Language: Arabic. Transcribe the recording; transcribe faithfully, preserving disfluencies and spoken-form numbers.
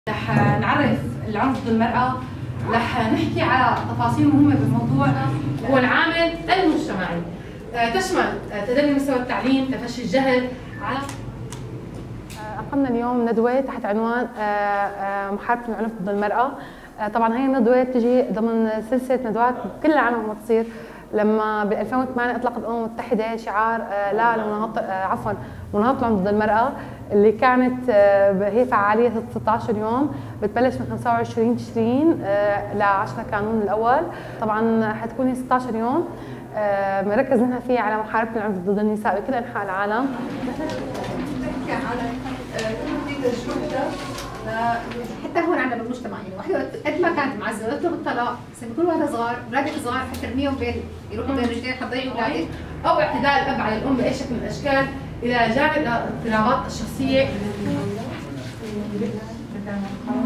رح نعرف العنف ضد المرأة، رح نحكي على تفاصيل مهمة بالموضوع هو العامل المجتمعي. تشمل تدني مستوى التعليم، تفشي الجهل. على أقمنا اليوم ندوة تحت عنوان محاربة العنف ضد المرأة. طبعا هي الندوة بتجي ضمن سلسلة ندوات بكل العالم عم تصير، لما ب ألفين وثمانية اطلقت الامم المتحده شعار لا لمناهضه عفوا مناهضه العنف ضد المراه، اللي كانت هي فعاليه ستة عشر يوم بتبلش من خمسة وعشرين تشرين ل عشرة كانون الاول. طبعا حتكون هي ستة عشر يوم بنركز نحن فيه على محاربه العنف ضد النساء بكل انحاء العالم. نحكي على حتى هون عندنا بالمجتمع، يعني وحده قد ما كانت معززه تطلب الطلاق، بس بيكونوا هذا صغار، اولادك صغار حترميهم بين يروحوا بين رجلين حتضيعوا اولادك، او اعتداء الاب على الام باي شكل من الاشكال، الى جانب الاضطرابات الشخصيه.